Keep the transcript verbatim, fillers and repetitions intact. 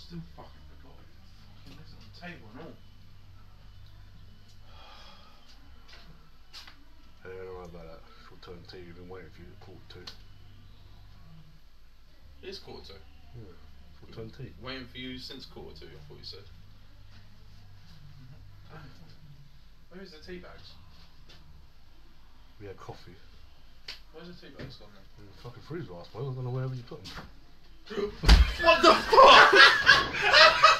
still fucking forgot it. Fucking left it on the table and all. Hey, don't worry about that. Short term tea, you've been waiting for you at quarter two. It's quarter two. Yeah, short term tea. Waiting for you since quarter two, I thought you said. Where's the tea bags? We had coffee. Where's the tea bags gone then? In the fucking freezer, I suppose. I don't know wherever you put them. What the fuck?